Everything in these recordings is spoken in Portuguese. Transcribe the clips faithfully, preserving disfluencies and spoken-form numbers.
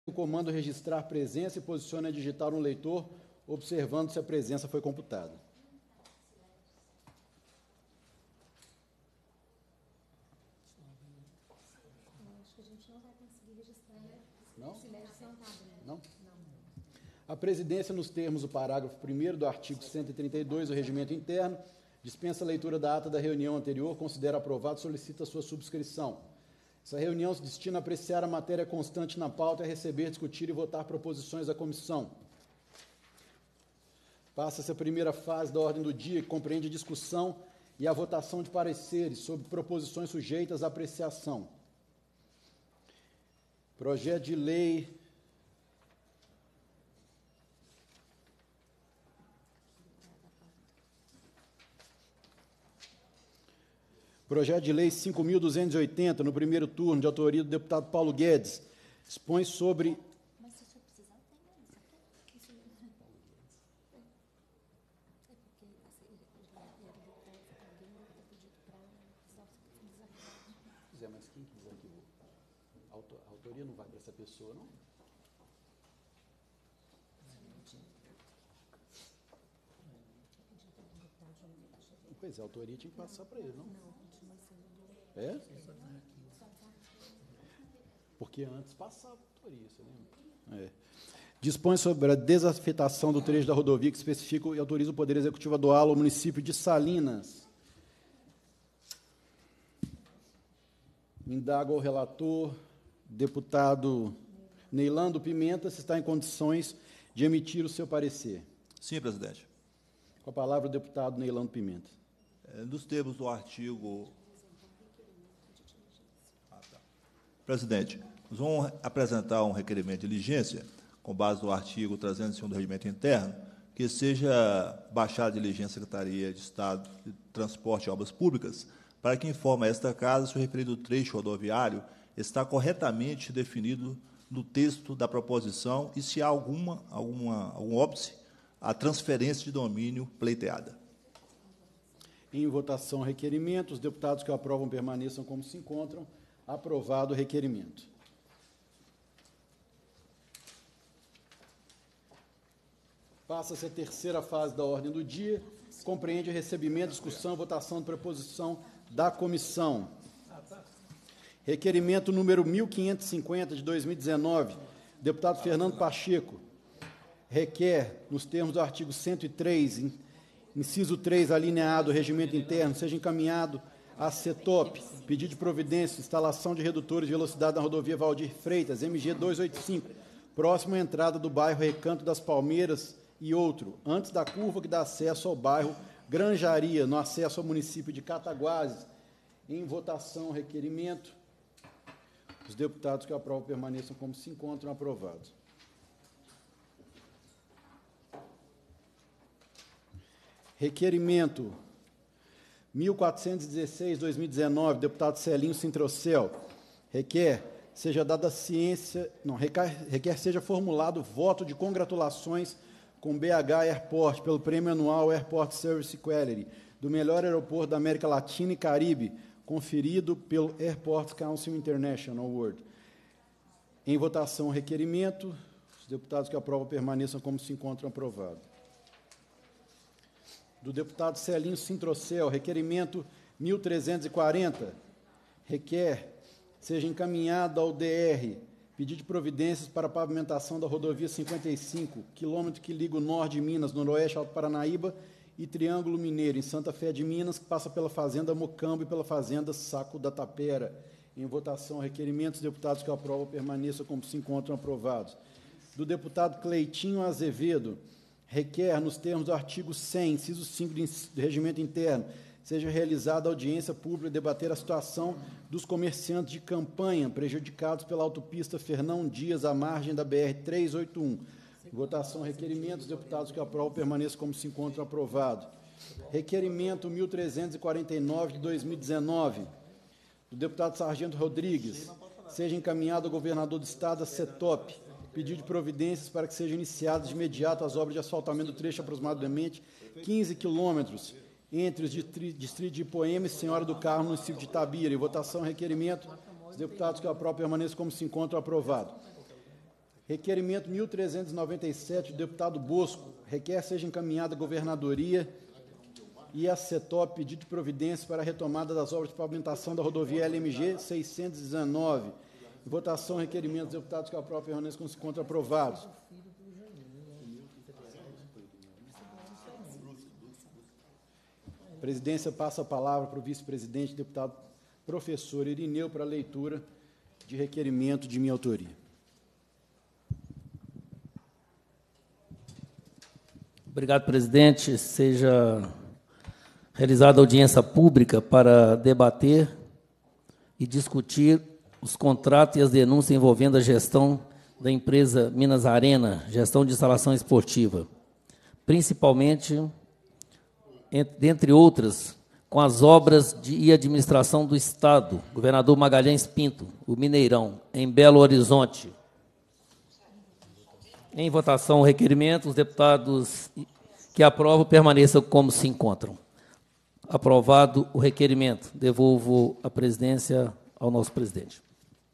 O comando registrar presença e posicione a digital no leitor, observando se a presença foi computada. Acho que a gente não vai conseguir registrar, né? Não? Esse Léo não está abrindo. Não? A presidência, nos termos do parágrafo primeiro do artigo cento e trinta e dois do Regimento Interno, dispensa a leitura da ata da reunião anterior, considera aprovado e solicita sua subscrição. Essa reunião se destina a apreciar a matéria constante na pauta e a receber, discutir e votar proposições da comissão. Passa-se a primeira fase da ordem do dia, que compreende a discussão e a votação de pareceres sobre proposições sujeitas à apreciação. Projeto de lei Projeto de lei cinco mil duzentos e oitenta, no primeiro turno, de autoria do deputado Paulo Guedes, expõe sobre... Mas se o senhor precisar, tem isso aqui. Isso... É porque assim, já era deputado, alguém deve ter pedido para desarquivar. Zé, mas quem que desarquivou? A autor- a autoria não vai para essa pessoa, não? Pois é, a autoria tinha que passar para ele, não? Não, continua sendo do... É? Porque antes passava a autoria, você lembra? É. Dispõe sobre a desafetação do trecho da rodovia que especifica e autoriza o Poder Executivo a doá-lo ao município de Salinas. Indago ao relator, deputado Neilando Pimenta, se está em condições de emitir o seu parecer. Sim, presidente. Com a palavra o deputado Neilando Pimenta. É, nos termos do artigo... Ah, tá. Presidente, nós vamos apresentar um requerimento de diligência, com base no artigo trezentos e um do Regimento Interno, que seja baixada a diligência à Secretaria de Estado de Transporte e Obras Públicas, para que informe a esta casa se o referido trecho rodoviário está corretamente definido no texto da proposição e se há alguma, alguma, algum óbice à transferência de domínio pleiteada. Em votação, requerimento. Os deputados que o aprovam permaneçam como se encontram. Aprovado o requerimento. Passa-se a terceira fase da ordem do dia, compreende o recebimento, discussão e votação de proposição da comissão. Requerimento número mil quinhentos e cinquenta, de dois mil e dezenove, deputado Fernando Pacheco, requer, nos termos do artigo cento e três, inciso três, alineado, o regimento interno, seja encaminhado à CETOP, pedido de providência, instalação de redutores de velocidade na rodovia Valdir Freitas, M G duzentos e oitenta e cinco, próximo à entrada do bairro Recanto das Palmeiras e outro, antes da curva que dá acesso ao bairro Granjaria, no acesso ao município de Cataguases. Em votação, requerimento. Os deputados que aprovam permaneçam como se encontram. Aprovados. Requerimento mil quatrocentos e dezesseis, dois mil e dezenove, deputado Celinho Sintrocel, requer seja dada ciência, não, requer, requer seja formulado voto de congratulações com B H Airport pelo prêmio anual Airport Service Quality do melhor aeroporto da América Latina e Caribe, conferido pelo Airport Council International Award. Em votação, o requerimento. Os deputados que aprovam permaneçam como se encontram. Aprovados. Do deputado Celinho Sintrocel, requerimento mil trezentos e quarenta, requer seja encaminhado ao D R pedido de providências para a pavimentação da rodovia cinquenta e cinco, quilômetro que liga o norte de Minas, noroeste, Alto Paranaíba e Triângulo Mineiro, em Santa Fé de Minas, que passa pela fazenda Mocambo e pela fazenda Saco da Tapera. Em votação, requerimentos, deputados que aprovam permaneçam como se encontram. Aprovados. Do deputado Cleitinho Azevedo, requer, nos termos do artigo cem, inciso cinco do Regimento Interno, seja realizada audiência pública e debater a situação dos comerciantes de campanha prejudicados pela autopista Fernão Dias, à margem da B R trezentos e oitenta e um. Em votação, requerimentos, deputados que aprovam permaneçam como se encontram. Aprovado. Requerimento mil trezentos e quarenta e nove, de dois mil e dezenove, do deputado Sargento Rodrigues, seja encaminhado ao governador do Estado, a CETOP, pedido de providências para que sejam iniciadas de imediato as obras de asfaltamento do trecho aproximadamente quinze quilômetros entre os distritos de Ipoema e Senhora do Carmo, no município de Itabira. Em votação, requerimento. Os deputados que aprovam permaneçam como se encontram. Aprovado. Requerimento mil trezentos e noventa e sete, do deputado Bosco, requer seja encaminhada à governadoria e a CETOP pedido de providência para a retomada das obras de pavimentação da rodovia L M G seiscentos e dezenove. Em votação, requerimento dos deputados que aprovam permanecem como se encontram aprovados. A presidência passa a palavra para o vice-presidente, deputado professor Irineu, para a leitura de requerimento de minha autoria. Obrigado, presidente. Seja realizada audiência pública para debater e discutir os contratos e as denúncias envolvendo a gestão da empresa Minas Arena, gestão de instalação esportiva, principalmente, dentre outras, com as obras de, e administração do Estado, governador Magalhães Pinto, o Mineirão, em Belo Horizonte. Em votação o requerimento, os deputados que aprovam permaneçam como se encontram. Aprovado o requerimento, devolvo a presidência ao nosso presidente.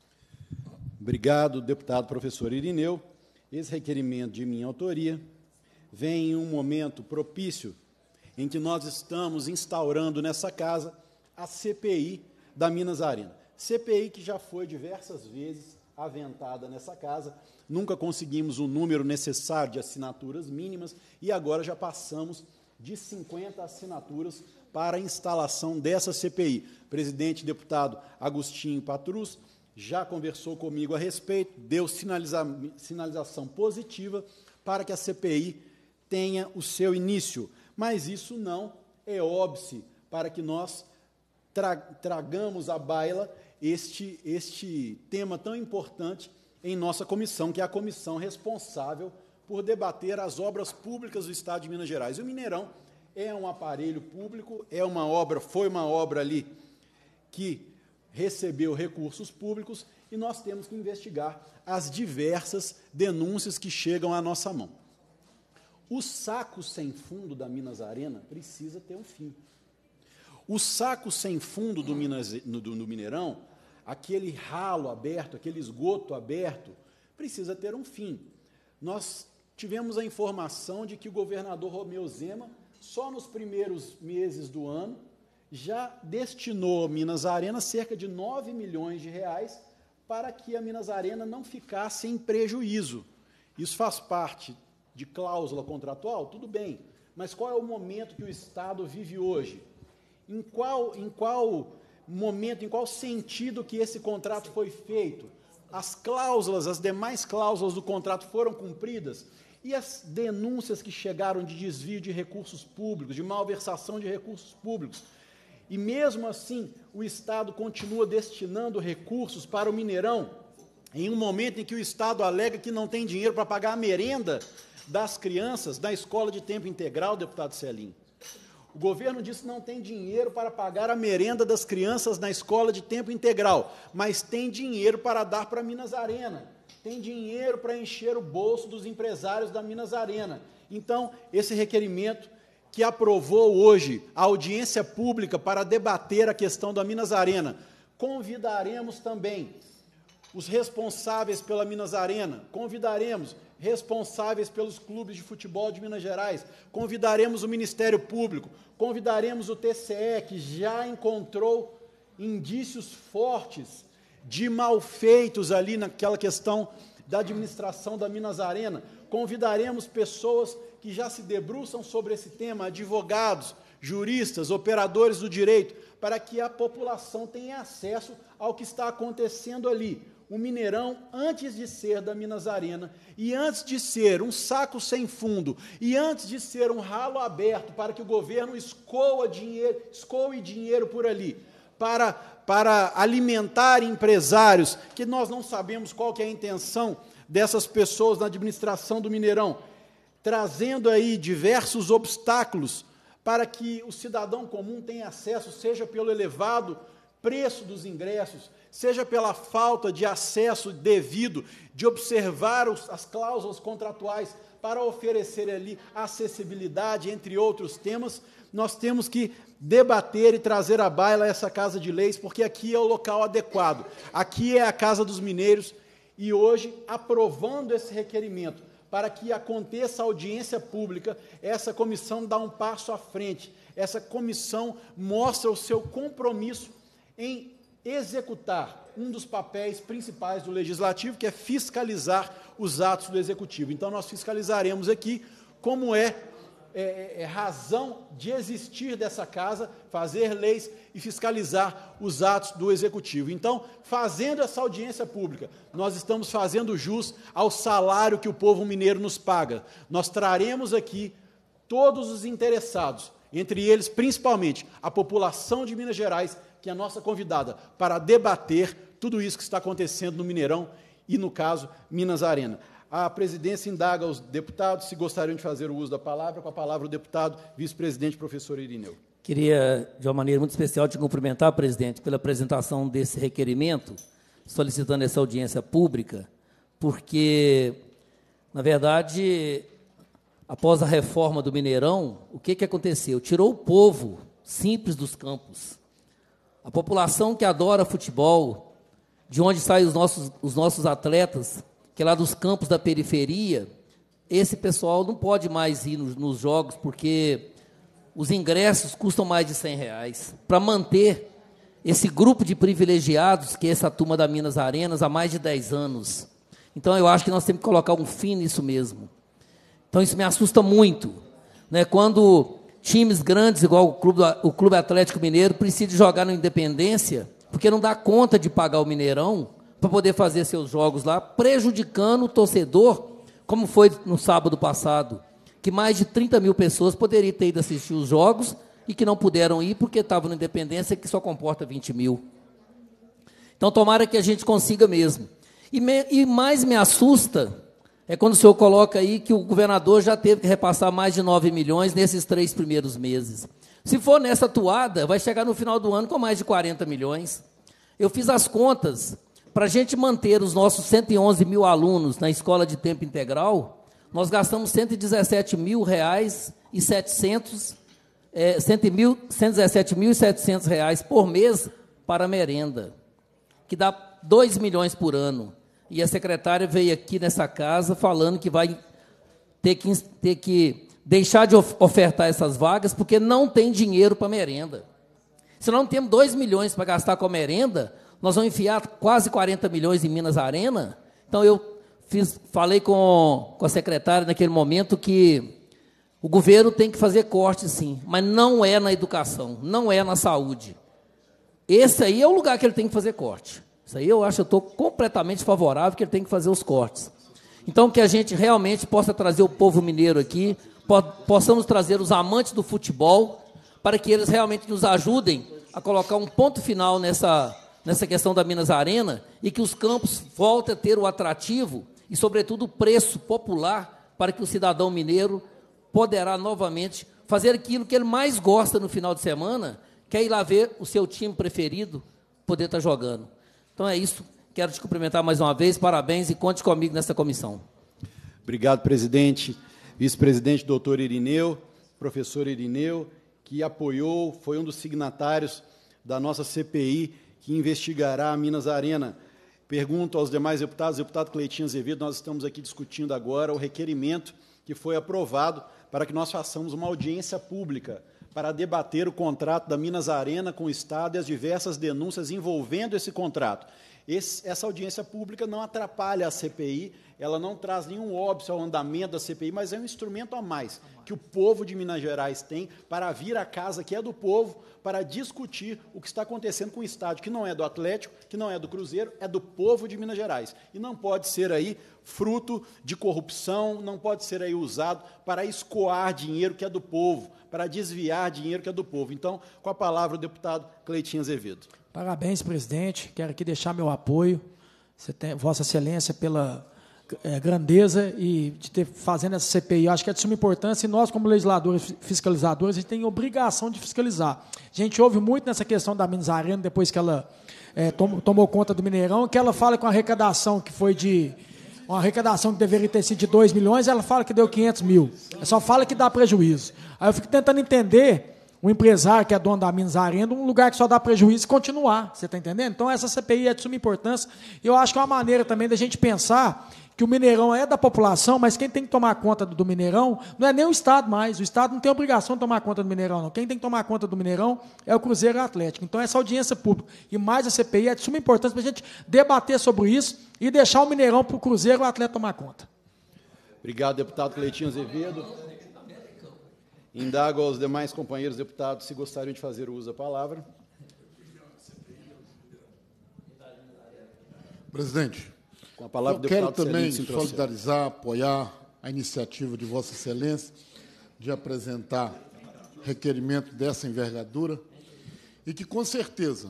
Obrigado, deputado professor Irineu. Esse requerimento de minha autoria vem em um momento propício em que nós estamos instaurando nessa casa a C P I da Minas Arena. C P I que já foi diversas vezes aventada nessa casa, nunca conseguimos o número necessário de assinaturas mínimas e agora já passamos de cinquenta assinaturas para a instalação dessa C P I. O presidente deputado Agostinho Patrus já conversou comigo a respeito, deu sinaliza, sinalização positiva para que a C P I tenha o seu início. Mas isso não é óbice para que nós tra tragamos à baila este, este tema tão importante em nossa comissão, que é a comissão responsável por debater as obras públicas do Estado de Minas Gerais. E o Mineirão é um aparelho público, é uma obra, foi uma obra ali que recebeu recursos públicos e nós temos que investigar as diversas denúncias que chegam à nossa mão. O saco sem fundo da Minas Arena precisa ter um fim. O saco sem fundo do, Minas, do, do Mineirão, aquele ralo aberto, aquele esgoto aberto, precisa ter um fim. Nós tivemos a informação de que o governador Romeu Zema, só nos primeiros meses do ano, já destinou a Minas Arena cerca de nove milhões de reais para que a Minas Arena não ficasse em prejuízo. Isso faz parte de cláusula contratual? Tudo bem, mas qual é o momento que o Estado vive hoje? Em qual, em qual momento, em qual sentido que esse contrato foi feito? As cláusulas, as demais cláusulas do contrato foram cumpridas? E as denúncias que chegaram de desvio de recursos públicos, de malversação de recursos públicos? E, mesmo assim, o Estado continua destinando recursos para o Mineirão, em um momento em que o Estado alega que não tem dinheiro para pagar a merenda das crianças da escola de tempo integral, deputado Celim. O governo disse que não tem dinheiro para pagar a merenda das crianças na escola de tempo integral, mas tem dinheiro para dar para a Minas Arena, tem dinheiro para encher o bolso dos empresários da Minas Arena. Então, esse requerimento que aprovou hoje a audiência pública para debater a questão da Minas Arena, convidaremos também os responsáveis pela Minas Arena, convidaremos responsáveis pelos clubes de futebol de Minas Gerais, convidaremos o Ministério Público, convidaremos o T C E, que já encontrou indícios fortes de malfeitos ali naquela questão da administração da Minas Arena, convidaremos pessoas que já se debruçam sobre esse tema, advogados, juristas, operadores do direito, para que a população tenha acesso ao que está acontecendo ali. O Mineirão, antes de ser da Minas Arena, e antes de ser um saco sem fundo, e antes de ser um ralo aberto para que o governo escoa dinheiro, escoe dinheiro por ali, para, para alimentar empresários, que nós não sabemos qual que é a intenção dessas pessoas na administração do Mineirão, trazendo aí diversos obstáculos para que o cidadão comum tenha acesso, seja pelo elevado preço dos ingressos, seja pela falta de acesso devido, de observar os, as cláusulas contratuais para oferecer ali acessibilidade, entre outros temas, nós temos que debater e trazer à baila essa Casa de Leis, porque aqui é o local adequado, aqui é a Casa dos Mineiros, E hoje, aprovando esse requerimento, para que aconteça a audiência pública, essa comissão dá um passo à frente. Essa comissão mostra o seu compromisso em executar um dos papéis principais do Legislativo, que é fiscalizar os atos do Executivo. Então, nós fiscalizaremos aqui como é, é, é razão de existir dessa casa, fazer leis e fiscalizar os atos do Executivo. Então, fazendo essa audiência pública, nós estamos fazendo jus ao salário que o povo mineiro nos paga. Nós traremos aqui todos os interessados, entre eles, principalmente, a população de Minas Gerais, que é a nossa convidada, para debater tudo isso que está acontecendo no Mineirão e, no caso, Minas Arena. A presidência indaga aos deputados se gostariam de fazer o uso da palavra. Com a palavra, o deputado vice-presidente, professor Irineu. Queria, de uma maneira muito especial, te cumprimentar, presidente, pela apresentação desse requerimento, solicitando essa audiência pública, porque, na verdade, após a reforma do Mineirão, o que, que aconteceu? Tirou o povo simples dos campos. A população que adora futebol, de onde saem os nossos, os nossos atletas, que é lá dos campos da periferia, esse pessoal não pode mais ir nos, nos jogos, porque os ingressos custam mais de cem reais. Para manter esse grupo de privilegiados, que é essa turma da Minas Arenas, há mais de dez anos. Então, eu acho que nós temos que colocar um fim nisso mesmo. Então, isso me assusta muito, né? Quando times grandes, igual o Clube, o Clube Atlético Mineiro, precisam jogar na Independência, porque não dá conta de pagar o Mineirão para poder fazer seus jogos lá, prejudicando o torcedor, como foi no sábado passado, que mais de trinta mil pessoas poderiam ter ido assistir os jogos e que não puderam ir porque estavam na Independência, que só comporta vinte mil. Então, tomara que a gente consiga mesmo. E, me, e mais me assusta é quando o senhor coloca aí que o governador já teve que repassar mais de nove milhões nesses três primeiros meses. Se for nessa toada, vai chegar no final do ano com mais de quarenta milhões. Eu fiz as contas. Para a gente manter os nossos cento e onze mil alunos na escola de tempo integral, nós gastamos cento e dezessete mil reais e setecentos, é, cento e dezessete mil e setecentos reais por mês para a merenda, que dá dois milhões por ano. E a secretária veio aqui nessa casa falando que vai ter que, ter que deixar de ofertar essas vagas porque não tem dinheiro para merenda. Se nós não temos dois milhões para gastar com a merenda, nós vamos enfiar quase quarenta milhões em Minas Arena. Então, eu fiz, falei com, com a secretária naquele momento que o governo tem que fazer corte, sim, mas não é na educação, não é na saúde. Esse aí é o lugar que ele tem que fazer corte. Isso aí eu acho, eu estou completamente favorável que ele tem que fazer os cortes. Então, que a gente realmente possa trazer o povo mineiro aqui, po possamos trazer os amantes do futebol, para que eles realmente nos ajudem a colocar um ponto final nessa... nessa questão da Minas Arena, e que os campos voltem a ter o atrativo e, sobretudo, o preço popular para que o cidadão mineiro poderá novamente fazer aquilo que ele mais gosta no final de semana, que é ir lá ver o seu time preferido poder estar jogando. Então, é isso. Quero te cumprimentar mais uma vez, parabéns e conte comigo nessa comissão. Obrigado, presidente. Vice-presidente, doutor Irineu, professor Irineu, que apoiou, foi um dos signatários da nossa C P I, que investigará a Minas Arena. Pergunto aos demais deputados, deputado Cleitinho Azevedo, nós estamos aqui discutindo agora o requerimento que foi aprovado para que nós façamos uma audiência pública para debater o contrato da Minas Arena com o Estado e as diversas denúncias envolvendo esse contrato. Esse, essa audiência pública não atrapalha a C P I, ela não traz nenhum óbice ao andamento da C P I, mas é um instrumento a mais que o povo de Minas Gerais tem para vir à casa que é do povo, para discutir o que está acontecendo com o estádio, que não é do Atlético, que não é do Cruzeiro, é do povo de Minas Gerais. E não pode ser aí fruto de corrupção, não pode ser aí usado para escoar dinheiro que é do povo, para desviar dinheiro que é do povo. Então, com a palavra, o deputado Cleitinho Azevedo. Parabéns, presidente. Quero aqui deixar meu apoio. Você tem, Vossa Excelência, pela é, grandeza e de ter fazendo essa C P I. Eu acho que é de suma importância e nós, como legisladores fiscalizadores, a gente tem obrigação de fiscalizar. A gente ouve muito nessa questão da Minas Arena, depois que ela é, tom, tomou conta do Mineirão, que ela fala com a arrecadação que foi de... Uma arrecadação que deveria ter sido de dois milhões, ela fala que deu quinhentos mil. Ela só fala que dá prejuízo. Aí eu fico tentando entender um empresário que é dono da Minas Arena, um lugar que só dá prejuízo e continuar, você está entendendo? Então, essa C P I é de suma importância. Eu acho que é uma maneira também da gente pensar que o Mineirão é da população, mas quem tem que tomar conta do Mineirão não é nem o Estado mais. O Estado não tem obrigação de tomar conta do Mineirão, não. Quem tem que tomar conta do Mineirão é o Cruzeiro Atlético. Então, essa audiência pública e mais a C P I é de suma importância para a gente debater sobre isso e deixar o Mineirão para o Cruzeiro e o Atlético tomar conta. Obrigado, deputado Cleitinho Azevedo. Indago aos demais companheiros deputados se gostariam de fazer uso da palavra. Presidente, Com a palavra, eu quero deputado também Celino Sintrocel. solidarizar, apoiar a iniciativa de Vossa Excelência de apresentar requerimento dessa envergadura e que, com certeza,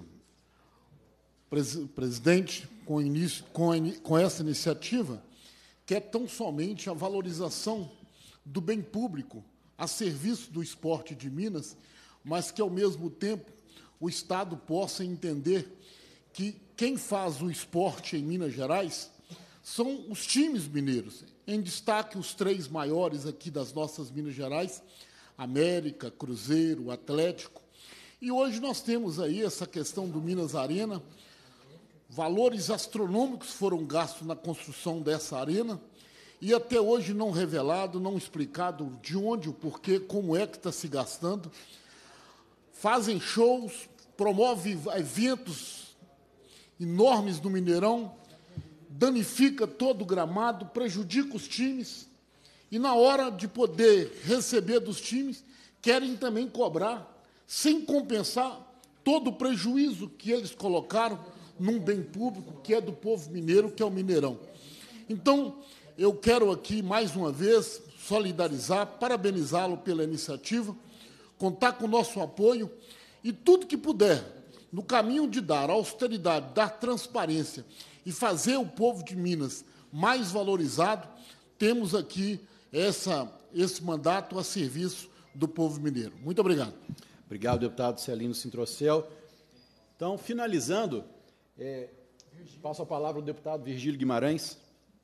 o presidente, com, início, com, a, com essa iniciativa, quer tão somente a valorização do bem público a serviço do esporte de Minas, mas que, ao mesmo tempo, o Estado possa entender que quem faz o esporte em Minas Gerais são os times mineiros. Em destaque, os três maiores aqui das nossas Minas Gerais, América, Cruzeiro, Atlético. E hoje nós temos aí essa questão do Minas Arena. Valores astronômicos foram gastos na construção dessa arena, e até hoje não revelado, não explicado de onde, o porquê, como é que está se gastando. Fazem shows, promovem eventos enormes no Mineirão, danifica todo o gramado, prejudica os times, e, na hora de poder receber dos times, querem também cobrar, sem compensar todo o prejuízo que eles colocaram num bem público, que é do povo mineiro, que é o Mineirão. Então, eu quero aqui, mais uma vez, solidarizar, parabenizá-lo pela iniciativa, contar com o nosso apoio e tudo que puder, no caminho de dar austeridade, dar transparência e fazer o povo de Minas mais valorizado, temos aqui essa, esse mandato a serviço do povo mineiro. Muito obrigado. Obrigado, deputado Celino Sintrocel. Então, finalizando, é, passo a palavra ao deputado Virgílio Guimarães.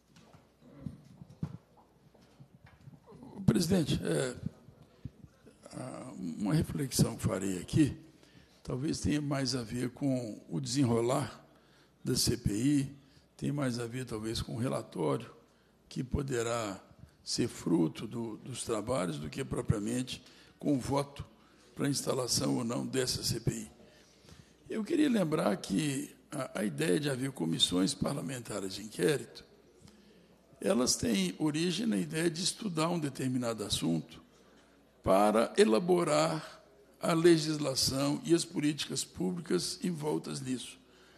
Presidente, é, uma reflexão que farei aqui, talvez tenha mais a ver com o desenrolar da C P I, tem mais a ver, talvez, com o relatório, que poderá ser fruto do, dos trabalhos, do que propriamente com o voto para a instalação ou não dessa C P I. Eu queria lembrar que a, a ideia de haver comissões parlamentares de inquérito, elas têm origem na ideia de estudar um determinado assunto para elaborar a legislação e as políticas públicas envoltas nisso.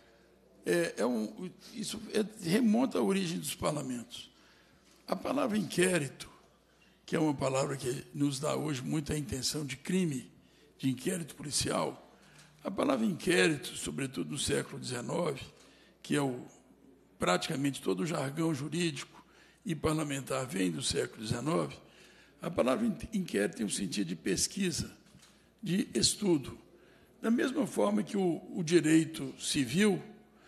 É, é um, isso é, remonta à origem dos parlamentos. A palavra inquérito, que é uma palavra que nos dá hoje muita intenção de crime, de inquérito policial, a palavra inquérito, sobretudo no século dezenove, que é o, praticamente todo o jargão jurídico e parlamentar vem do século dezenove, a palavra inquérito tem um sentido de pesquisa, de estudo. Da mesma forma que o, o direito civil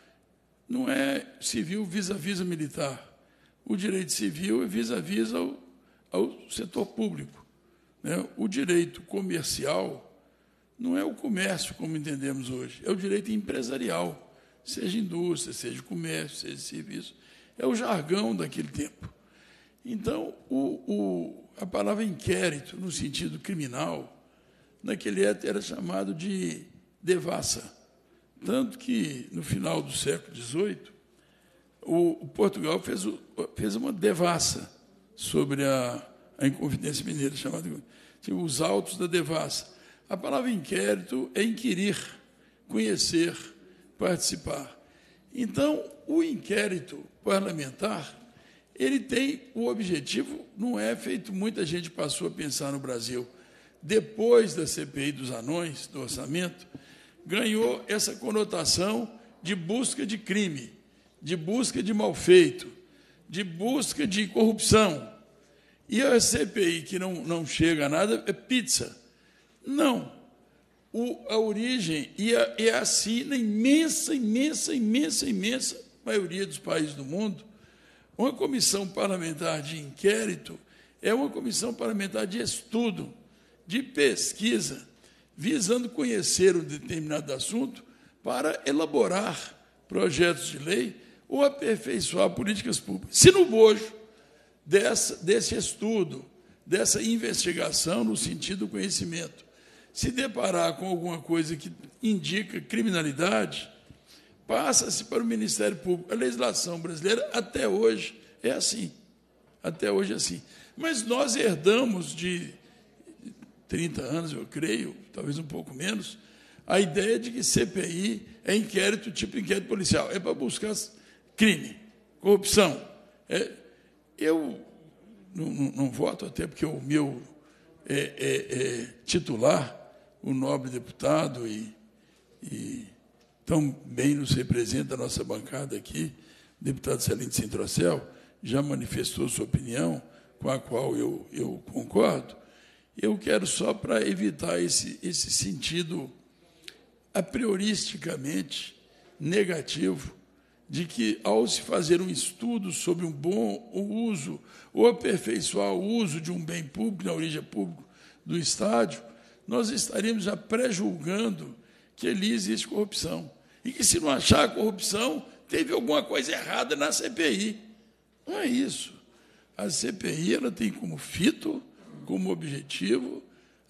não é civil vis-à-vis militar. O direito civil é vis-à-vis ao, ao setor público. Né? O direito comercial não é o comércio, como entendemos hoje, é o direito empresarial, seja indústria, seja comércio, seja serviço. É o jargão daquele tempo. Então, o, o, a palavra inquérito, no sentido criminal, naquele época era chamado de devassa. Tanto que, no final do século dezoito, o, o Portugal fez, o, fez uma devassa sobre a, a Inconfidência Mineira, chamada tipo, os autos da devassa. A palavra inquérito é inquirir, conhecer, participar. Então, o inquérito parlamentar, ele tem o objetivo, não é feito, muita gente passou a pensar no Brasil, depois da C P I dos anões, do orçamento, ganhou essa conotação de busca de crime, de busca de malfeito, de busca de corrupção. E a C P I que não, não chega a nada é pizza. Não. O, a origem, e é, é assim na imensa, imensa, imensa, imensa maioria dos países do mundo, uma comissão parlamentar de inquérito é uma comissão parlamentar de estudo, de pesquisa, visando conhecer um determinado assunto para elaborar projetos de lei ou aperfeiçoar políticas públicas. Se no bojo dessa, desse estudo, dessa investigação no sentido do conhecimento, se deparar com alguma coisa que indica criminalidade, passa-se para o Ministério Público. A legislação brasileira, até hoje, é assim. Até hoje é assim. Mas nós herdamos de trinta anos, eu creio, talvez um pouco menos, a ideia de que C P I é inquérito tipo inquérito policial, é para buscar crime, corrupção. É, eu não, não, não voto, até porque o meu é, é, é, titular, o nobre deputado, e, e tão bem nos representa a nossa bancada aqui, o deputado Celino Sintrocel, já manifestou sua opinião, com a qual eu, eu concordo. Eu quero, só para evitar esse, esse sentido a prioristicamente negativo de que, ao se fazer um estudo sobre um bom uso ou aperfeiçoar o uso de um bem público, na origem pública do estádio, nós estaríamos já pré-julgando que ali existe corrupção. E que, se não achar corrupção, teve alguma coisa errada na C P I. Não é isso. A C P I ela tem como fito, como objetivo,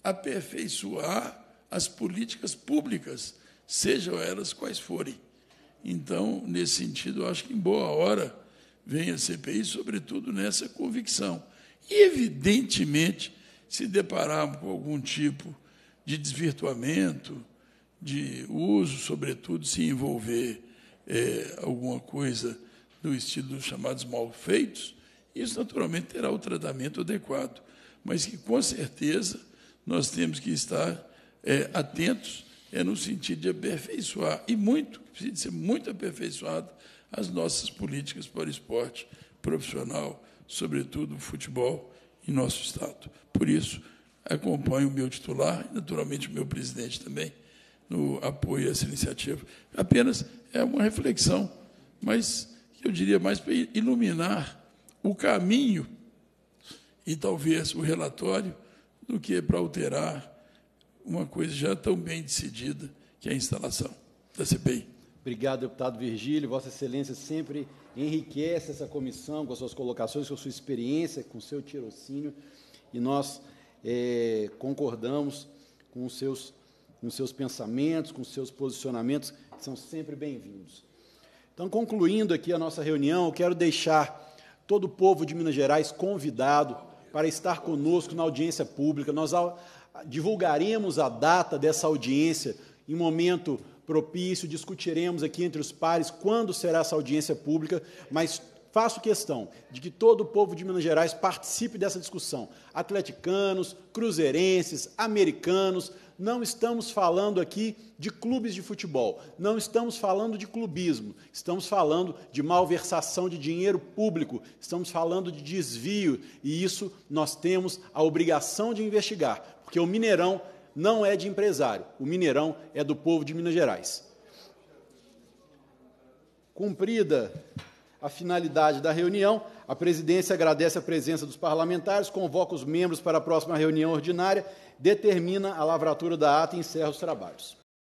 aperfeiçoar as políticas públicas, sejam elas quais forem. Então, nesse sentido, eu acho que, em boa hora, vem a C P I, sobretudo nessa convicção. E, evidentemente, se depararmos com algum tipo de desvirtuamento, de uso, sobretudo, se envolver é, alguma coisa do estilo dos chamados malfeitos, isso, naturalmente, terá o tratamento adequado, mas que, com certeza, nós temos que estar é, atentos é, no sentido de aperfeiçoar, e muito, precisa ser muito aperfeiçoado, as nossas políticas para o esporte profissional, sobretudo o futebol, em nosso Estado. Por isso, acompanho o meu titular, e, naturalmente, o meu presidente também, no apoio a essa iniciativa. Apenas é uma reflexão, mas eu diria mais para iluminar o caminho e talvez o relatório do que para alterar uma coisa já tão bem decidida, que é a instalação da C P I. Obrigado, deputado Virgílio. Vossa Excelência sempre enriquece essa comissão com as suas colocações, com a sua experiência, com o seu tirocínio, e nós é, concordamos com os seus, com os seus pensamentos, com os seus posicionamentos, que são sempre bem-vindos. Então, concluindo aqui a nossa reunião, eu quero deixar todo o povo de Minas Gerais convidado para estar conosco na audiência pública. Nós divulgaremos a data dessa audiência em momento propício, discutiremos aqui entre os pares quando será essa audiência pública, mas faço questão de que todo o povo de Minas Gerais participe dessa discussão. Atleticanos, cruzeirenses, americanos. Não estamos falando aqui de clubes de futebol, não estamos falando de clubismo, estamos falando de malversação de dinheiro público, estamos falando de desvio, e isso nós temos a obrigação de investigar, porque o Mineirão não é de empresário, o Mineirão é do povo de Minas Gerais. Cumprida a finalidade da reunião, a presidência agradece a presença dos parlamentares, convoca os membros para a próxima reunião ordinária, determina a lavratura da ata e encerra os trabalhos.